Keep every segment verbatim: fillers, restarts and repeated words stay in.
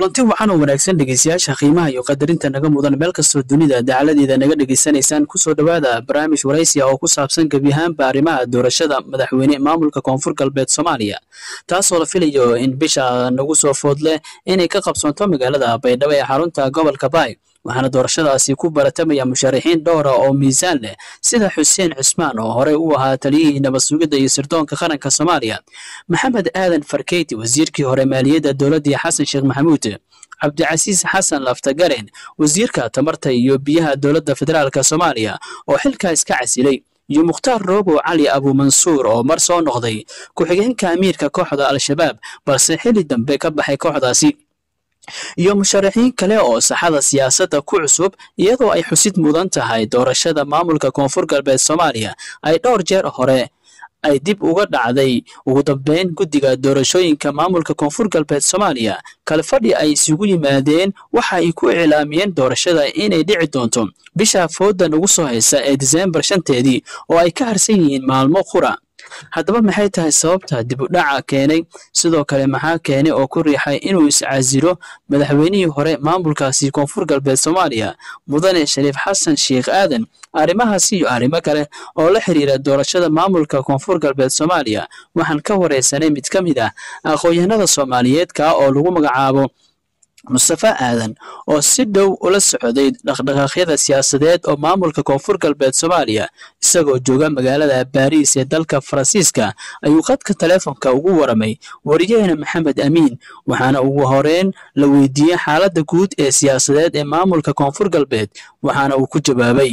kulanti waxaan u wanaagsan dhageystayaasha qiimaha iyo qadarinta naga mudan meel kastoo dunida dacaladeeda naga dhageysanaysaan kusoo dhawaada barnaamij waraysi oo ku saabsan gebi ahaanba arrimaha doorashada madaxweyne maamulka koonfur galbeed Soomaaliya taasoo la filayo in bisha nagu soo foodle inay ka qabsoonto magaalada Baydhabo ee xarunta gobolka Baay waxaana doorashadaasi ku baratamaya musharaxiin dhowr ah oo miisaan leh sida Xuseen Cismaan oo hore u ahaa taliyihii nabad sugidda iyo sirdoonka qaranka Soomaaliya Maxamed Aadan Farkeyti wasiirkii hore maaliyadda dowladda Xasan Sheekh Maxamuud Cabdicasiis Xasan Laftagaren wasiirka tamarta iyo biyaha dowladda federaalka Soomaaliya oo xilka iska casilay iyo Mukhtaar Roobo Cali Abu Mansuur oo mar soo noqday ku-xigeenka amiirka kooxda Al-Shabaab balse xilli dambe ka baxay kooxdaasi iyo musharaxiin kale oo saxada siyaasadda ku cusub iyadoo ay xusid mudan tahay doorashada maamulka koonfur galbeed Soomaaliya ay dhowr jeer hore ay dib uga dhacday ugu dambeyn guddiga doorashooyinka maamulka koonfur galbeed Soomaaliya kala fadhi ay isugu yimaadeen waxa ay ku cilaamiyeen doorashada inay dhici doonto bisha fooda ugu soo haysa ee December shanteedii oo ay ka harsan yihiin maalmo qura haddaba maxay tahay sababta dib u dhaca keenay sidoo kale maxaa keenay oo ku riixay inuu iscaasilo madaxweynihii hore maamulkaasi koonfur galbeed Soomaaliya mudane Shariif Xasan Sheekh Aadan arrimahaasi iyo arrimo kale oo la xiriira doorashada maamulka koonfur galbeed Soomaaliya waxaan ka wareysanay mid ka mid ah aqoonyahanada Soomaaliyeed ka oo lagu magacaabo Mustafa Aadan oo si dhow ula socday dhaqdhaqaaqyada siyaasadeed oo maamulka koonfur galbeed Soomaaliya isagoo jooga magaalada Paris ee dalka Faransiiska ayuu qadka telefoonka ugu waramay wariyahana Maxamed Amiin waxaana ugu horeen la weydiiyay xaaladda guud ee siyaasadeed ee maamulka koonfur galbeed waxaana uu ku jawaabay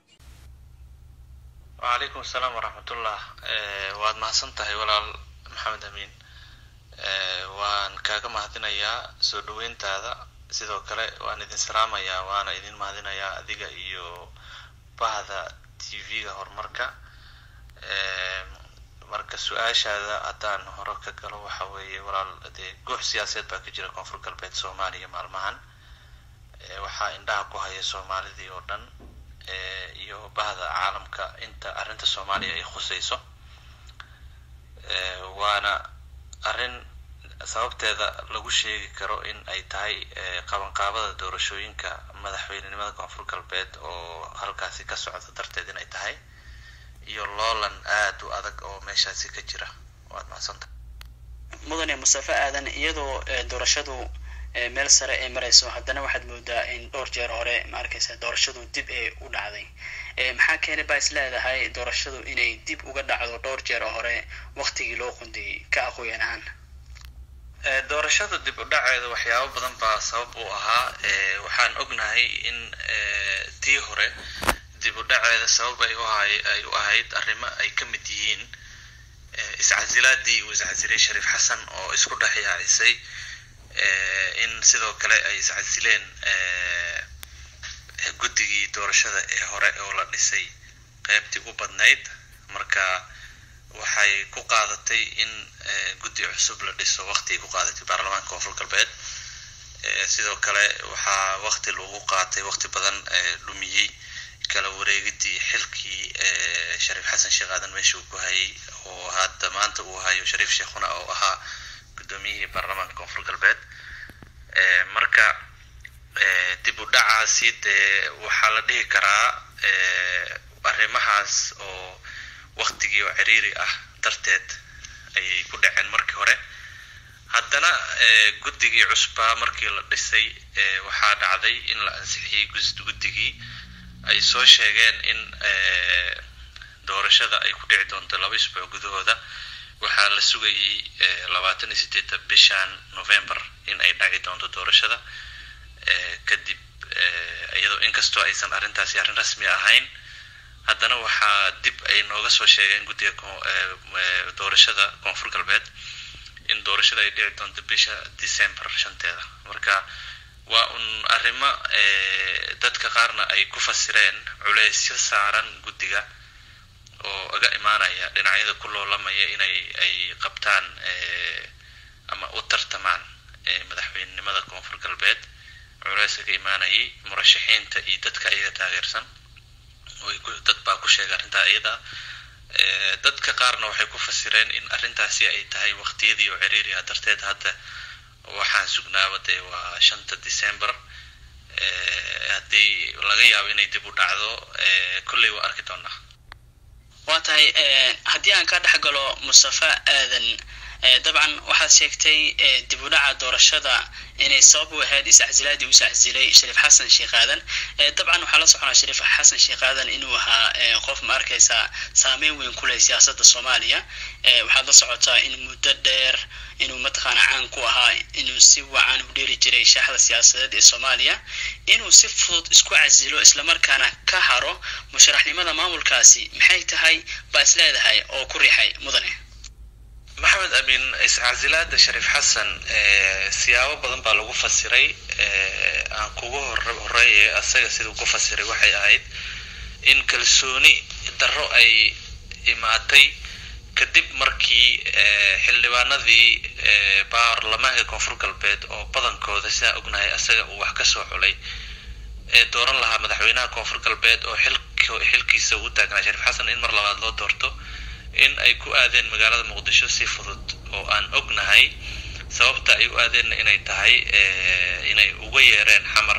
Wa alaykum asalaam wa rahmatullah waad mahadsantahay walaal Maxamed Amiin waan kaaga mahadinayaa soo dhaweyntaada sidoo kale waan idin salaamayaa waana idin mahadinayaa adiga iyo bahda T V-ga horumarka marka su'aashaada hadaan hore ka galo waxa weeye walaal de goox siyaasadeed baa ka jira koonfur galbeed Soomaaliya maalmahan waxa indhaha ku haya Soomaalidii oo dhan iyo bahda caalamka inta arinta Soomaaliya ay khusayso waana arrin sababteeda lagu sheegi karo in ay tahay qaban qaabada doorashooyinka madaxweynenimada koonfur galbeed oo halkaasi ka socda darteed in ay tahay iyo loolan aad u adag oo meeshaasi ka jira waad mahadsantahay mudane Mustafa Aadan iyadoo doorashadu meel sare ay marayso haddana waxaad moodaa in dhowr jeer hore ma arkaysa doorashadu dib ee u dhacday maxaa keenay baa isleedahay doorashadu inay dib uga dhacdo dhowr jeer hore waqtigii loo qundiyay ka aqoon ahaan doorashada dib u dhaceeda waxyaabo badan baa sabab u ahaa waxaan ognahay in tii hore dib u dhaceeda sabab ay u ahay ay u ahayd arrimo ay ka mid yihiin iscasilaadii uu iscasilay Shariif Xasan oo isku dhaxyaysay in sidoo kale ay iscasileen guddigii doorashada ee hore oo la dhisay qaybtii u badnayd marka waxay ku qaadatay in guddi cusub la dhiso waqti ku qaadatay baarlamaanka koonfur galbeed sidoo kale waxa waqti lagu qaatay waqti badan dhumiyay kala wareegidii xilkii Shariif Xasan Sheekh Aadan meesha uu ku hayay oo hadda maanta uu hayo Shariif Sheekhuna oo ahaa gudoomiyihii baarlamaanka koonfur galbeed marka dib u dhacaasi waxa la dhihi karaa arrimahaas oo waqtigii oo ciriiri ah darteed ay ku dhaceen markii hore haddana guddigii cusba markii la dhisay waxa dhacday in la ansixiyay guddigii ay soo sheegeen in doorashada ay ku dhici doonto laba isbuuc gudahooda waxa la sugayay labaatan iyo siddeed bishan November in ay dhici doonto doorashada kadib iyadoo inkastoo aysan arrintaasi arrin rasmi ahayn haddana waxa dib ay nooga soo sheegeen guddiga doorashada koonfur galbeed in doorashada ay dhici doonto bisha December shanteeda marka waa un arrimo dadka qaarna ay ku fasireen culeysyo saaran guddiga oo aga imaanaya dhinacyada ku loolamaya inay ay qabtaan ama u tartamaan madaxweynenimada koonfur galbeed culeys ka imaanayay murashaxiinta iyo dadka ayaga taageersan dad baa ku sheegay arrinta ayada dadka qaarna waxay ku fasireen in arrintaasi ay tahay waqtiyadii oo ciriiri ah darteed hadda waxaan sugnaaba dee waa shanta December haddii laga yaabo inay dib u dhacdo kolley waa arki doonaa. waa tahay haddii aan ka dhex galo Mustafa Aadan dabcan waxaad sheegtay dib u dhaca doorashada inay sabab u ahayd iscasilaadii uu iscasilay Shariif Xasan Sheekh Aadan. dabcan waxaa la soconaa Shariif Xasan Sheekh Aadan inuu ahaa qof ma arkaysa saameyn weyn ku leh siyaasadda Soomaaliya. waxaad la socotaa in muddo dheer inuu mataqaana caan ku ahaa inuu si wacan u dheeri jiray shaaxda siyaasadeed ee Soomaaliya, inuu si fudud isku casilo isla markaana ka haro musharaxnimada maamulkaasi maxay tahay baa isleedahay oo ku riixay mudane maxamed amiin? iscasilaada Shariif Xasan siyaabo badan baa lagu fasiray. aan kugu horeeyay asaga siduu ku fasiray waxay ahayd in kalsooni darro ay imaatay kadib markii xildhibaanadii baarlamaanka Koonfur Galbeed oo badankooda sida ognahay asaga uu wax ka soo xulay ee dooran lahaa madaxweynaha Koonfur Galbeed oo xilkiisa u taagnaa Shariif Xasan in mar labaad loo doorto, in ay ku aadeen magaalada Muqdisho si fudud oo aan ognahay sababta ay u aadeen inay tahay inay uga yeereen xamar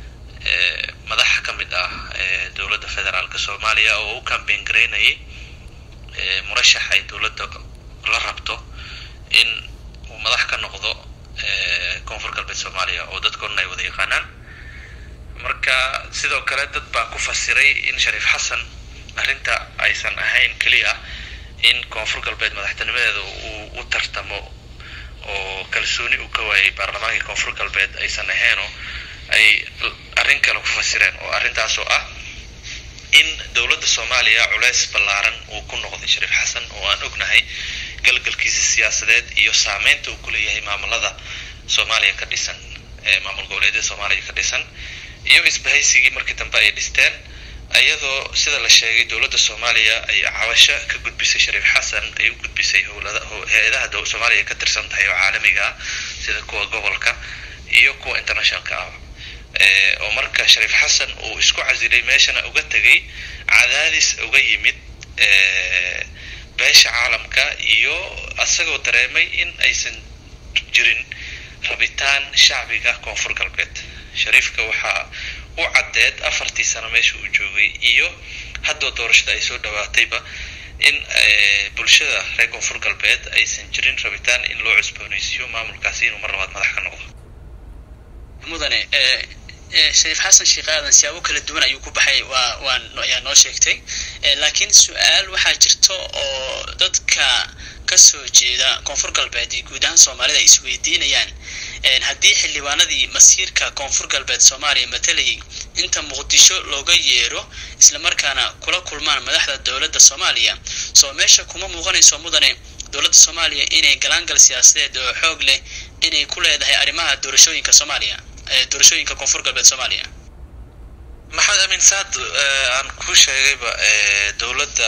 madax ka mid ah dowladda federaalka Soomaaliya oo u campaign gareynayay murashax ay dowladda la rabto in uu madax ka noqdo Koonfur Galbeed Soomaaliya oo dadkoodna ay wada yaqaanaan. marka sidoo kale dad baa ku fasiray in Shariif Xasan arrinta aysan ahayn kaliya in Koonfur Galbeed madaxtinimadeeda uu u tartamo oo kalsooni uu ka waayay baarlamaanka Koonfur Galbeed aysan ahayn oo ay arrin kale ku fasireen oo arrintaas oo ah in dowladda Soomaaliya culays ballaaran uu ku noqday Shariif Xasan oo aan ognahay galgalkiisa siyaasadeed iyo saameynta uu ku leeyahay maamulada Soomaaliya ka dhisan ee maamul goboleedyada Soomaaliya ka dhisan iyo isbahaysigii markii dambe ay dhisteen ayadoo sida la sheegay dowladda Soomaaliya ay cawasho ka gudbisay Shariif Xasan ay u gudbisay howlada hay'adaha dowladda Soomaaliya ka tirsan tahay oo caalamiga ah sida kuwa gobolka iyo kuwa internationalka ah ee oo marka Shariif Xasan uu isku casilay meeshana uga tagay cadaadis uga yimid ee beesha caalamka iyo asagoo dareemay in aysan jirin rabitaan shacbiga Koonfur Galbeed. Shariifka waxa uu cadeed afartii sano meesha uu joogay iyo hadda doorashada ay soo dhawaatayba in bulshada reer Koonfur Galbeed aysan jirin rabitaan in loo cusboonaysiiyo maamulkaasi inuu mar labaad madax ka noqdo. mudane Shariif Xasan Sheekh Aadan siyaabo kala duwan ayuu ku baxay waa waan ayaa noo sheegtay, laakiin su'aal waxaa jirto oo dadka ka soo jeeda Koonfur Galbeed iyo guud ahaan Soomaalida ay isweydiinayaan haddii xildhibaanadii masiirka Koonfur Galbeed Soomaaliya matalayay inta Muqdisho looga yeero isla markaana kula kulmaan madaxda dowladda Soomaaliya soo meesha kuma muuqanayso mudane dowladda Soomaaliya inay galaangal siyaasadeed oo xoog leh inay ku leedahay arrimaha doorashooyinka Soomaaliya doorashooyinka Koonfur Galbeed Soomaaliya. maxamed amiin saad aan ku sheegayba dowladda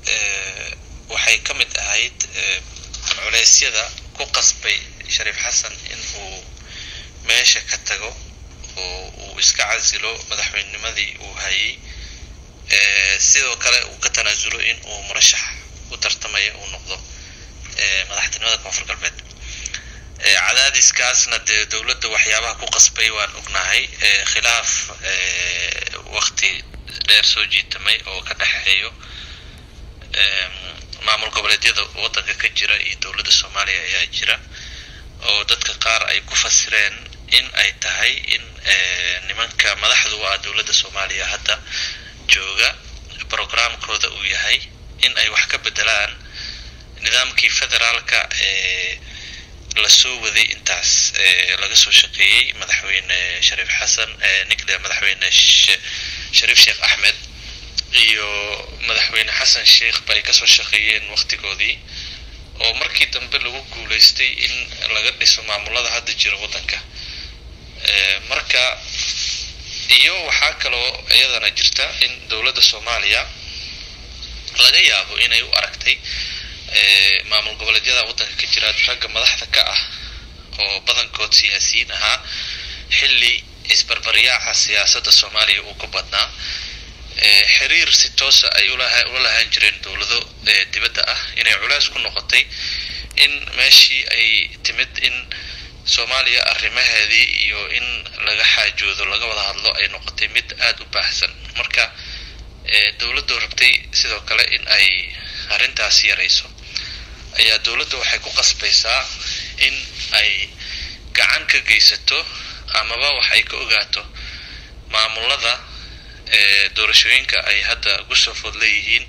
waxay ka mid ahayd culeysyada ku qasbay Shariif Xasan in uu meesha ka tago oo uu iska casilo madaxweynimadii uu hayay sidoo kale uu ka tanaasulo in uu murashax u tartamayo uu noqdo madaxtinimada Koonfur Galbeed. cadaadiskaasna dee dowladda waxyaabaha ku qasbay waan ognahay khilaaf waqti dheer soo jiitamay oo ka dhaxeeyo maamul goboleedyada waddanka ka jira iyo dowladda Soomaaliya ayaa jira oo dadka qaar ay ku fasireen in ay tahay in nimanka madaxdu ah dowladda Soomaaliya hadda jooga programkooda uu yahay in ay wax ka bedelaan nidaamkii federaalka ee la soo waday intaas laga soo shaqeeyay madaxweyne Shariif Xasan ninkii madaxweyne Shariif Sheekh Ahmed iyo madaxweyne Xasan Sheekh bay ka soo shaqeeyeen waqtigoodii oo markii dambe lagu guuleystay in laga dhiso maamulada hadda jira waddanka. marka iyo waxa kale oo iyadana jirta in dowladda Soomaaliya laga yaabo inay u aragtay maamul goboleedyada waddanka ka jira ragga madaxda ka ah oo badankood siyaasiyiin ahaa xilli isbarbariyaaca siyaasadda Soomaaliya uu ku badnaa xiriir si toos ah ay ula lahaan jireen dowlado dibadda ah inay culays ku noqotay in meeshii ay timid in Soomaaliya arrimaheedii iyo in laga xaajoodo laga wada hadlo ay noqotay mid aad u baahsan marka ee dawladdu rabtay sidoo kale in ay arrintaas yarayso ayaa dawladdu waxay ku qasbaysaa in ay gacan ka geysato amaba waxay ka ogaato maamulada ee doorashooyinka ay hadda ugu soo food leeyihiin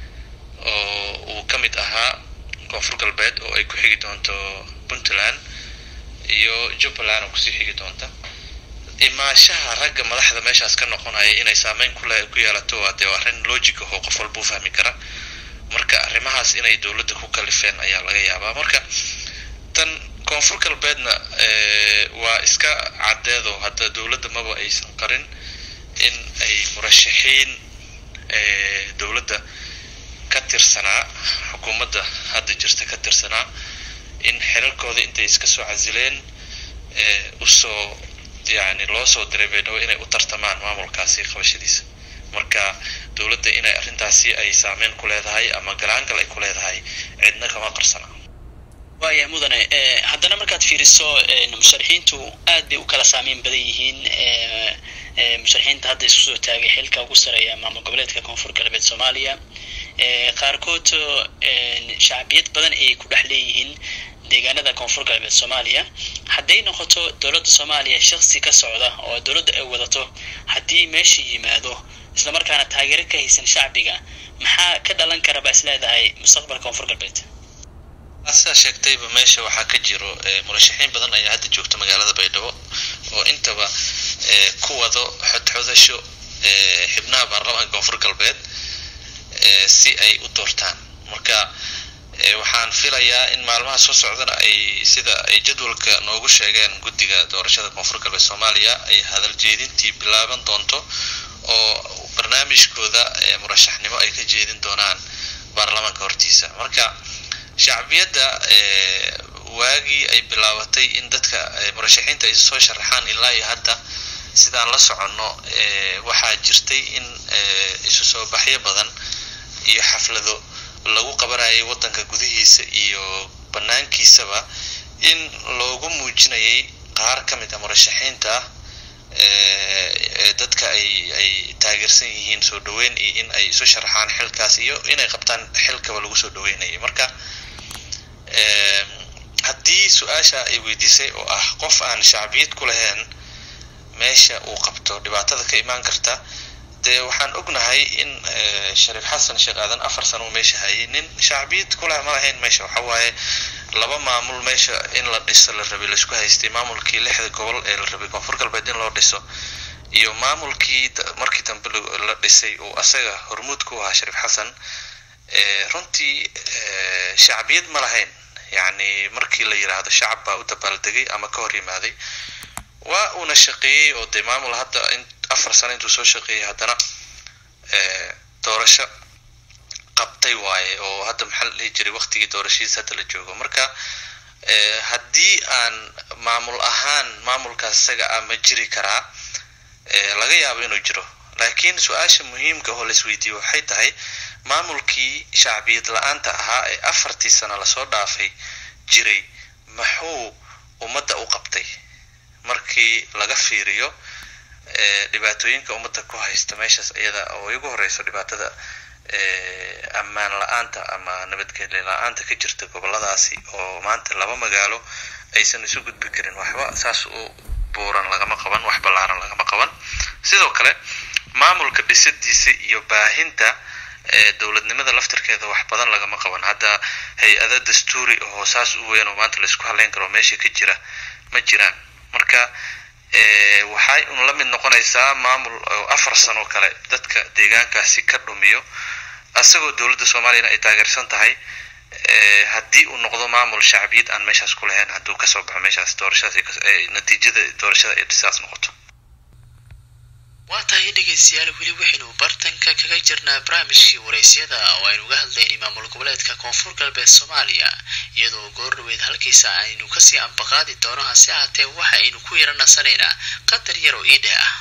oo uu ka mid ahaa Koonfur Galbeed oo ay ku xigi doonto Puntland iyo Jubbaland oo ku sii xigi doonta imaashaha ragga madaxda meeshaas ka noqonaya inay saameyn ku leeyahay ku yeelato waa dee arrin logic ah oo qof walba u fahmi kara marka arrimahaas inay dawladda ku kalifeen ayaa laga yaabaa marka tan Koonfur Galbeedna ee waa iska cadeedo hadda dawladda maba aysan qarin in ay murashaxiin ee dawladda ka tirsanaa xukuumadda hadda jirta ka tirsanaa in xeerarkooda intay iska soo casileen ee u soo yani loo soo direebeeyo inay u tartamaan maamulkaasi qabashadiisa marka dawladda inay arrintaasi ay saameyn ku leedahay ama galaangal ay ku leedahay cidna kama qarsana waaya mudane ee haddana markaad fiiriso musharaxiintu aad bay u kala saameyn badan yihiin ee ee musharaxiinta hadda isku soo taagay xilka ugu sareeya maamul goboleedka Koonfur Galbeed Soomaaliya ee qaarkood ee shacbiyad badan ay ku dhaxleeyihiin deegaanada Koonfur Galbeed Soomaaliya haday noqoto dawladda Soomaaliya shakhsi ka socda oo dawladda ay wadato hadii meesha yimaado isla markaana taageero ka haysan shacbiga maxaa ka dhalan kara baa isleedahay mustaqbalka Koonfur Galbeed asa sheegtayba meesha waxa ka jiro murashaxiin badan ayaa hadda joogta magaalada Baydhabo oo intaba ku wado xodxodasho xibnaha baarlamaanka Koonfur Galbeed si ay u doortaan marka waxaan filayaa in maalmaha soo socdana ay sida ay jadwalka noogu sheegeen guddiga doorashada Koonfur Galbeed Soomaaliya ay hadal jeedintii bilaaban doonto oo barnaamijkooda murashaxnimo ay ka jeedin doonaan baarlamaanka hortiisa marka shacbiyada ee waagi ay bilaabatay in dadka murashaxiinta ay soo sharaxaan ilaa iyo hadda sidaan la socono ee waxa jirtay in isu soo baxyo badan iyo xaflado lagu qabanayay wadanka gudihiisa iyo banaankiisaba in loogu muujinayay qaar ka mid ah murashaxiinta ee dadka ay ay taageersan yihiin soo dhaweyn iyo in ay soo sharaxaan xilkaas iyo inay qabtaan xilka lagu soo dhaweynayay marka ee haddii su'aasha ay weydiisay oo ah qof aan shacbiyad ku lahayn meesha uu qabto dhibaatada ka imaan karta de waxaan ognahay in Shariif Xasan Sheekh Aadan afar sano meesha hayay nin shacbiyad ku lahayn ma lahayn meesha waxa waaye laba maamul meesha in la dhiso la rabay la isku haystay maamulkii lixda gobol ee la rabay Koonfur Galbeed in loo dhiso iyo maamulkii markii dambe la dhisay oo asaga hormuud ku ahaa Shariif Xasan ee runtii shacbiyad ma lahayn yani markii la yiraahdo shacab baa u dabaaldegay ama ka hor yimaaday waa una shaqeeyay oo de maamul hadda in afar sano intuu soo shaqeeyay haddana ee doorasho qabtay waaye oo hadda maxal la jiray waqtigii doorashadiisa hadda la joogo marka ee haddii aan maamul ahaan maamulkaas isaga ama jiri karaa ee laga yaabo inuu jiro laakiin su'aasha muhiimka oo la isweydiiyo waxay tahay maamulkii shacbiyad la'aanta ahaa ee afartii sano la soo dhaafay jiray maxuu ummadda u qabtay markii laga fiiriyo ee dhibaatooyinka ummadda ku haysta meeshaas iyada oo ugu horeyso dhibaatada ee ammaan la'aanta ama nabadgelyo la'aanta ka jirta goboladaasi oo maanta laba magaalo aysan isu gudbi karin waxba saas oo buuran lagama qaban wax balaaran lagama qaban sidoo kale maamulka dhisadiisa iyo baahinta ee dawladnimada laftirkeeda wax badan lagama qaban hadda hay'adda dastuuri oo saas u weyn oo maanta la isku haleyn karo meesha ka jira ma jiraan marka ee waxay un la mid noqonaysaa maamul afar sano kale dadka deegaankaasi ka dhumiyo asagoo dawladda Soomaaliya ay taageersan tahay ee hadii uu noqdo maamul shacbiyad aan meeshaas ku lahayn haduu ka soo baxo meeshaas doorashada ee natiijada doorashada ay dhisaas noqoto waatahay dhageystayaal weli waxaynu bartanka kaga jirnaa barnaamijkii wareysyada oo aynu uga hadlaynay maamul goboleedka Koonfur Galbeed Soomaaliya iyadoo goordhaweyd halkiisa aynu kasii ambaqaadi doono hase ahaatee waxa aynu ku yaranaysanaynaa qadar yar oo iidha ah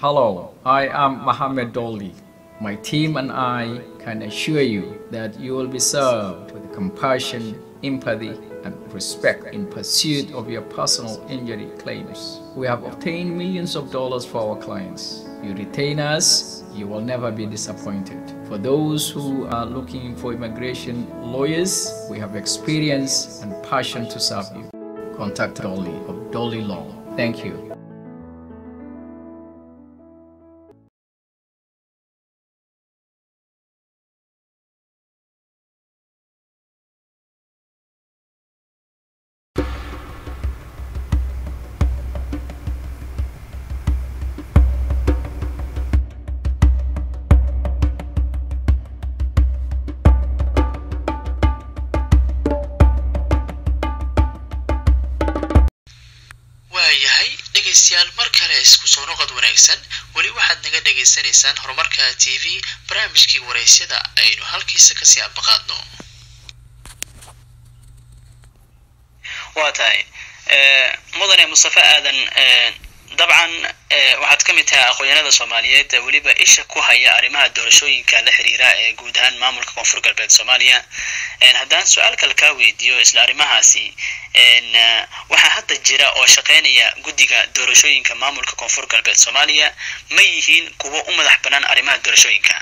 Hello, I am Mohammed Dolly. My team and I can assure you that you will be served with compassion, empathy, and respect in pursuit of your personal injury claims. We have obtained millions of dollars for our clients. You retain us, you will never be disappointed. For those who are looking for immigration lawyers, we have experience and passion to serve you. Contact Dolly of Dolly Law. Thank you. mar kale isku soo noqod wanaagsan wali waxaad naga dhageysanaysaan horumarka T V barnaamijkii wareysyada aynu halkiisa ka sii abaqaadno waatahay ee mudane Mustafa Aadan dabcan waxaad kamid tahay aqoonyahanada Soomaaliyeed waliba isha ku haya arrimaha doorashooyinka la xiriira ee guud ahaan maamulka Koonfur Galbeed Soomaaliya een haddaan su'aal kale ka weydiiyo isla arrimahaasi een waxa hadda jira oo shaqeynaya guddiga doorashooyinka maamulka Koonfur Galbeed Soomaaliya ma yihiin kuwa u madax banaan arrimaha doorashooyinka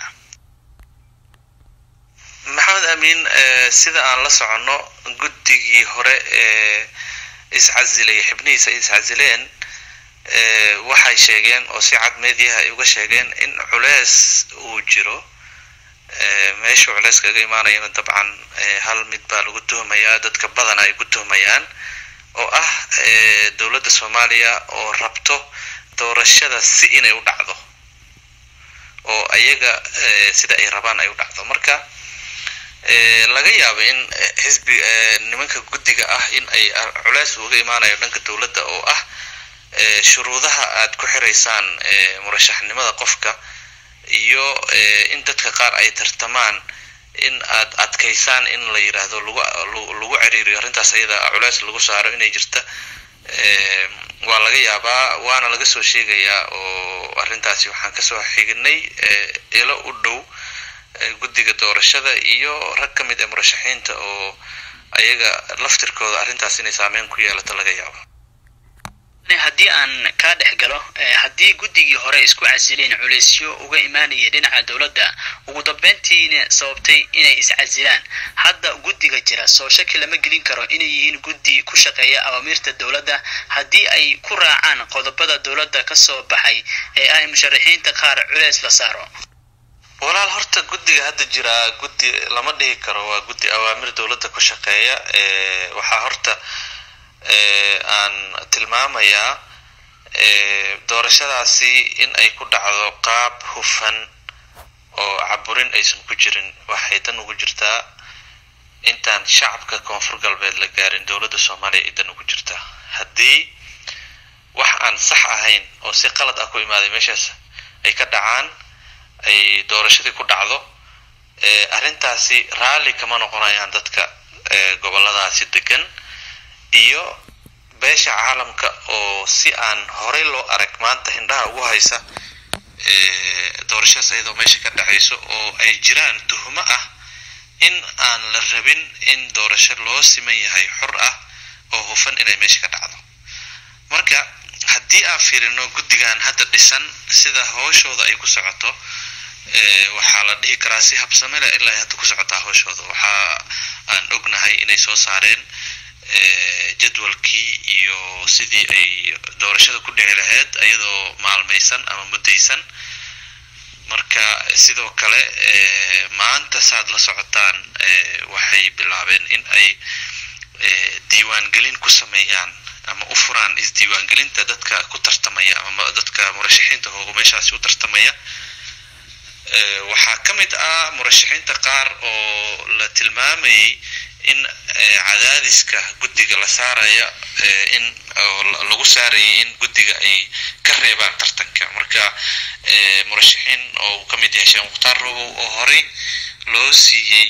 maxamed amiin sida aan la socono guddigii hore ee iscazilay xibniisa iscazileen ee waxay sheegeen oo si cad meediyaha ay uga sheegeen in culeys uu jiro ee meesha culeys kaga imaanaya dabcan hal mid baa lagu tuhmayaa dadka badan ay ku tuhmayaan oo ah ee dawladda Soomaaliya oo rabto doorashada si inay u dhacdo oo ayaga sida ay rabaan ay u dhacdo marka ee laga yaabo in xisbi nimanka guddiga ah in ay culeys uga imaanayo dhanka dawladda oo ah ee shuruudaha aad ku xireysaan ee murashaxnimada qofka iyo in dadka qaar ay tartamaan in aad adkeysaan in la yiraahdo lagu lagu ciriiriyo arintaas ayada culeys lagu saaro inay jirta ee waa laga yaabaa waana laga soo sheegayaa oo arintaasi waxaan ka soo xignay ilo u dhow guddiga doorashada iyo rag kamid ah murashaxiinta oo ayaga laftirkooda arintaas inay saameyn ku yeelato laga yaabo haddii aan ka dhaxgalo haddii guddigii hore isku casileen culeysyo uga imaanayay dhinaca dawladda ugu dambeyntiina sababtay inay is casilaan hadda guddiga jira soo shaki lama gelin karo inay yihiin guddi ku shaqeeya awaamirta dawladda haddii ay ku raacaan qodobada dawladda ka soo baxay ee ay musharaxiinta qaar culeys la saaro walaal horta guddiga hadda jira guddi lama dhihi karo waa guddi awaamir dawladda ku shaqeeya ee waxa horta ee aan tilmaamaya ee doorashadaasi in ay ku dhacdo qaab hufan oo caburin aysan ku jirin waxay tan ugu jirtaa intaan shacabka Koonfur Galbeed la gaarin dawladda Soomaaliya idan ugu jirtaa haddii wax aan sax ahayn oo si qalad ah ku imaaday meeshaas ay ka dhacaan ay doorashadii ku dhacdo ee arintaasi raali kama noqonayaan dadka ee goboladaasi degan iyo beesha caalamka oo si aan horey loo arag maanta indhaha ugu haysa ee doorashada ayadoo meesha ka dhacayso oo ay jiraan tuhuma ah in aan la rabin in doorasho loo siman yahay xor ah oo hufan inay meesha ka dhacdo marka haddii aan fiirino guddigan hadda dhisan sida hawshooda ay ku socoto ee waxa la dhihi karaa si habsame leh ilaa hadda ku socota hawshooda waxa aan ognahay inay soo saareen ee jadwalkii iyo sidii ay doorashada ku dhici lahayd ayadoo maalmaysan ama mudaysan marka sidoo kale ee maanta saad la socotaan ee waxay bilaabeen in ay ee diiwaan gelin ku sameeyaan ama u furaan is diiwaan gelinta dadka ku tartamaya ama dadka murashaxiinta oo meeshaas u tartamaya ee waxa kamid ah murashaxiinta qaar oo la tilmaamay in cadaadiska guddiga la saaraya in lagu saarayay in guddiga ay ka reebaan tartanka marka ee murashaxiin oo kamid yahay Sheekh Mukhtaar Robow oo hore loo siiyay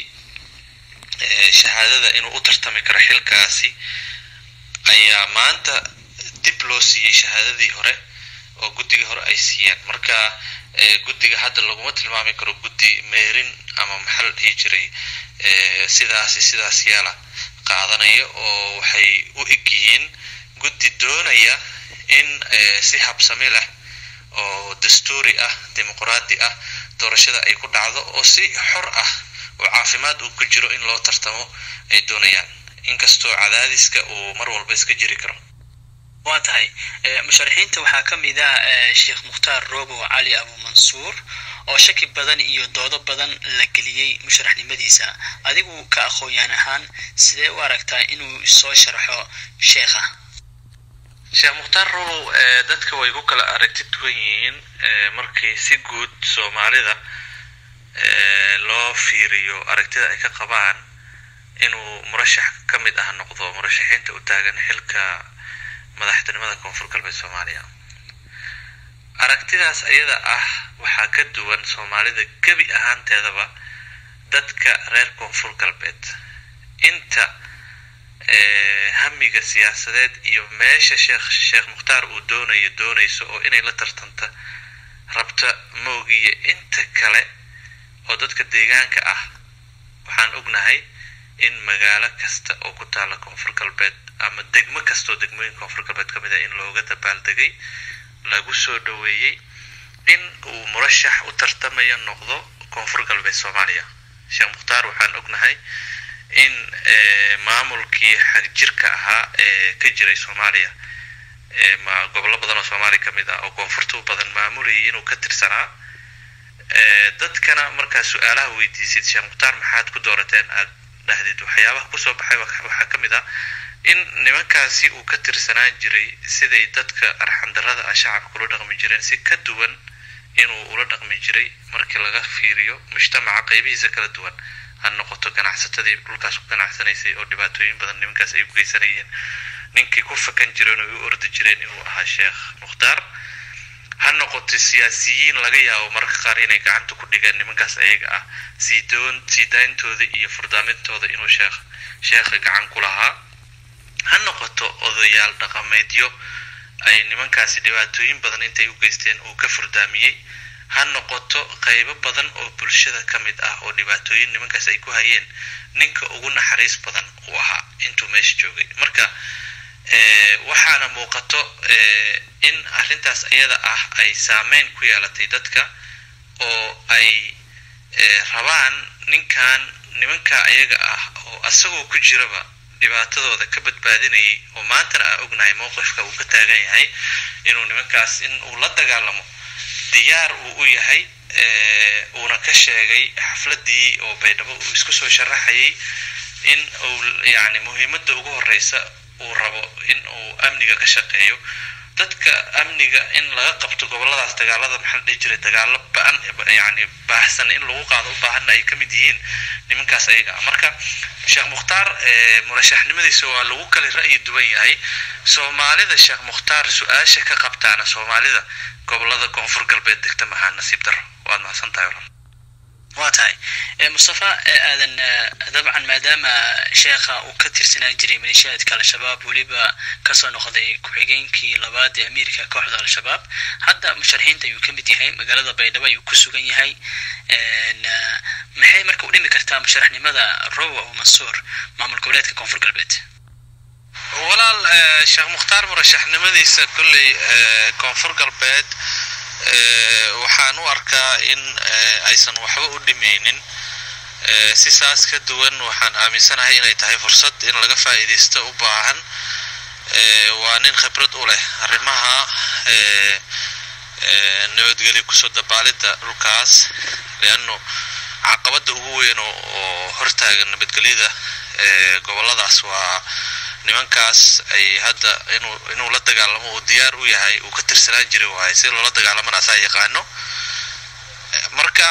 ee shahaadada inuu u tartami karo xilkaasi ayaa maanta dib loo siiyay shahaadadii hore oo guddiga hore ay siiyeen. Marka guddiga hadda laguma tilmaami karo guddi meerin ama maxal ii jiray sidaas sidaas yaala qaadanaya, oo waxay u egyihiin guddi doonaya in si habsami leh oo dastuuri ah, dimuqraadi ah doorashada ay ku dhacdo oo si xor ah oo caafimaad uu ku jiro in loo tartamo ay doonayaan, inkastoo cadaadiska uu mar walba iska jiri karo. waa tahay musharaxiinta waxaa ka mid ah Sheekh Mukhtaar Robow Cali Abu Mansuur oo shaki badan iyo doodo badan la geliyay musharaxnimadiisa. adigu ka aqoon ahaan sidee u aragtaa inuu soo sharaxo sheekha? Sheekh Mukhtaar Robow dadka way ku kala aragti duwan yihiin markii si guud Soomaalida loo fiiriyo aragtida ay ka qabaan inuu murashax ka mid ah noqdo murashaxiinta u taagan xilka madaxtinimada Koonfur Galbeed Soomaaliya. aragtidaas ayada ah waxaa ka duwan Soomaalida gabi ahaanteedaba dadka reer Koonfur Galbeed. inta hamiga siyaasadeed iyo meesha Sheekh Sheekh Mukhtaar uu doonayo doonayso oo inay la tartanta rabta moogiye inta kale oo dadka deegaanka ah, waxaan ognahay in magaalo kasta oo ku taala Koonfur Galbeed ama degmo kasta oo degmooyin Koonfur Galbeed kamid ah in looga dabaaldegay, lagu soo dhaweeyay in uu murashax u tartamayo noqdo Koonfur Galbeed Soomaaliya. Sheekh Mukhtaar waxaan ognahay in maamulkii xagjirka ahaa ee ka jiray Soomaaliya ee ma gobollo badan oo Soomaaliya kamid ah oo koonfurta badan maamulayay inuu ka tirsanaa. dadkana markaa su'aalaha weydiisid Sheekh Mukhtaar maxaad ku doorateen aad dhahdid waxyaabaha ku soo baxay waxaa kamid ah in nimankaasi uu ka tirsanaan jiray siday dadka arxan darrada ah shacabka ula dhaqmi jireen si ka duwan inuu ula dhaqmi jiray markii laga fiiriyo mujtamaca qaybihiisa kala duwan, ha noqoto ganacsatadii dhulkaas ku ganacsanaysay oo dhibaatooyin badan nimankaas ay u geysanayeen, ninkii ku fakan jireen oo u ordi jireen inuu ahaa Sheekh Mukhtaar, ha noqoto siyaasiyiin laga yaabo mararka qaar inay gacanta ku dhigaan nimankaas ayaga ah siidoon siidayntooda iyo furdaamintooda inuu sheekh sheekha gacan ku lahaa, ha noqoto odayaal dhaqameedyo ay nimankaasi dhibaatooyin badan intay u geysteen uu ka furdaamiyey, ha noqoto qaybo badan oo bulshada ka mid ah oo dhibaatooyin nimankaas ay ku hayeen ninka ugu naxariis badan uu ahaa intuu meesha joogay. marka waxaana muuqato in arrintaas ayada ah ay saameyn ku yeelatay dadka oo ay rabaan ninkan nimanka ayaga ah oo asagoo ku jiraba dhibaatadooda ka badbaadinayay oo maantana aan ognahay mowqifka uu ka taagan yahay inuu nimankaas in uu la dagaalamo diyaar uu u yahay, uuna ka sheegay xafladii oo Baydhabo uu isku soo sharaxayay in uu yani muhiimadda ugu horeysa uu rabo in uu amniga ka shaqeeyo, dadka amniga in laga qabto goboladaas dagaalada maxaa dhici jiray dagaalo baan yani baahsan in lagu qaado u baahan ay kamid yihiin nimankaas ayaga. marka Sheekh Mukhtaar murashaxnimadiisa waa lagu kala ra'yi duwan yahay. Soomaalida Sheekh Mukhtaar su'aasha ka qabtaana Soomaalida gobolada Koonfur Galbeed degta maxaa nasiib daro. waad mahadsantahay. waa tahay Mustafa aadan dabcan maadaama sheekha uu ka tirsanaa jiray maleeshiyada al-shabaab waliba ka soo noqday ku-xigeenkii labaad ee amiirka kooxda al-shabaab, hadda musharaxiinta ayuu ka mid yahay magaalada Baydhabo ayuu ku sugan yahay. maxay marka u dhimi kartaa musharaxnimada Robow Abu Mansuur maamul goboleedka Koonfur Galbeed? walaal Sheekh Mukhtaar murashaxnimadiisa kulli Koonfur Galbeed waxaan u arkaa in aysan waxba u dhimeynin, si saas ka duwan waxaan aaminsanahay inay tahay fursad in laga faa'iideysto u baahan. waa nin khibrad u leh arrimaha nabadgelyo kusoo dabaalidda dhulkaas, leanno caqabadda ugu weyn oo hortaagan nabadgelyada goboladaas waa nimankaas ay hadda inuu inuu la dagaalamo oo diyaar u yahay uu ka tirsanaan jiray waay si loo la dagaalamana asaa yaqaano. marka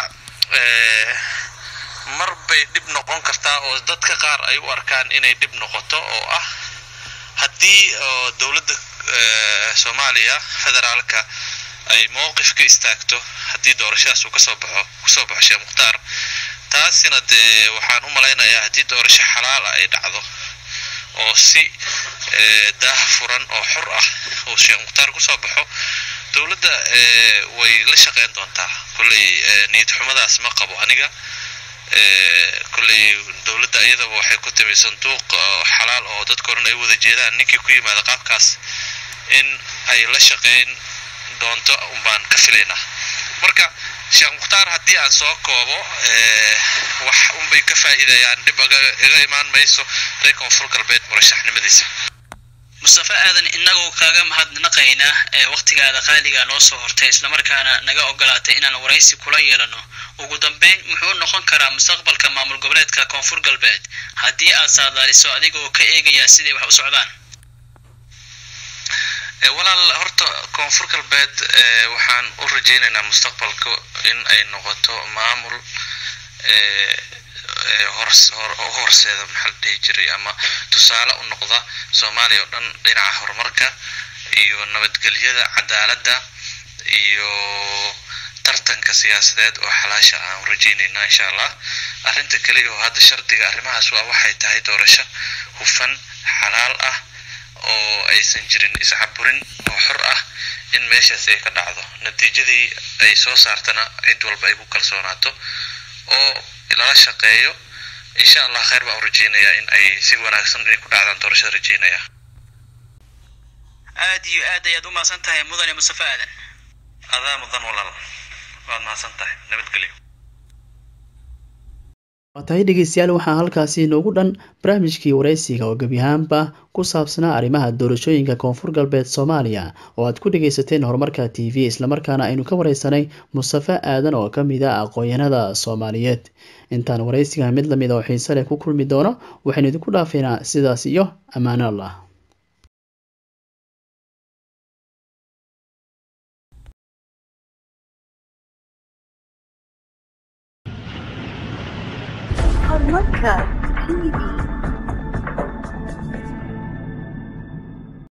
mar bay dib noqon kartaa oo dadka qaar ay u arkaan inay dib noqoto oo ah haddii dowladda Soomaaliya federaalka ay mowqif ka istaagto haddii doorashadaas uu ka soo baxo ku soo baxo Sheekh Mukhtaar, taasina dee waxaan u malaynayaa haddii doorasho xalaal ah ay dhacdo oo si daah furan oo xor ah oo Sheekh Mukhtaar ku soo baxo dowladda way la shaqeyn doontaa kulley niyad xumadaas ma qabo aniga kulley dowladda iyada waxay ku timay sanduuq xalaal oo dadka oran ay wada jeedaan ninkii ku yimaada qaabkaas in ay la shaqeyn doonto un baan ka filaynaa marka sheekh mukhtaar haddii aan soo koobo wax unbay ka faa'iidayaan dhib iga imaan mayso reer koonfur galbeed murashaxnimadiisa mustafa aadan inagoo kaaga mahadnaqaynaa ee waqtigaada qaaliga noo soo hortay isla markaana naga ogolaatay inaan waraysi kula yeelano ugu dambeyn muxuu noqon karaa mustaqbalka maamul goboleedka koonfur galbeed haddii aad saadaaliso adigoo ka eegaya sidii wax u socdaan walaal horta koonfur galbeed waxaan u rajaynaynaa mustaqbalka in ay noqoto maamul horseeda maxaa la dhihi jiray ama tusaale u noqda Soomaaliya oo dhan dhinaca horumarka iyo nabadgelyada cadaaladda iyo tartanka siyaasadeed oo xalaasha aan rajaynayna insha Allah arrinta kale oo hadda shardiga arrimahaas waa waxay tahay doorasho hufan xalaal ah oo aysan jirin iscaburin oo xor ah in meeshaas ay ka dhacdo natiijadii ay soo saartana cid walba ay ku kalsoonaato oo ilaa shaqeeyo insha Allah khayr baa rajaynaya in ay si wanaagsan ay ku dhacdaan doorashada rajaynaya aad iyo aad ayaad u maasan tahay mudane Mustafa Aadan adaa mudan walaal waad maasan tahay nabadgelyo tahay dhegeystayaal waxaa halkaasi inoogu dhan barnaamijkii waraysiga oo gebi ahaanba ku saabsanaa arrimaha doorashooyinka koonfur galbeed Soomaaliya oo aad ku dhageysateen horumarka T V isla markaana aynu ka wareysanay Mustafa Aadan oo ka mid ah aqoonyahanada Soomaaliyeed intaan waraysiga mid lamid ah oo xiiso leh ku kulmi doono waxaynu idinku dhaafaynaa sidaas iyo amaano Allah Horumarka T V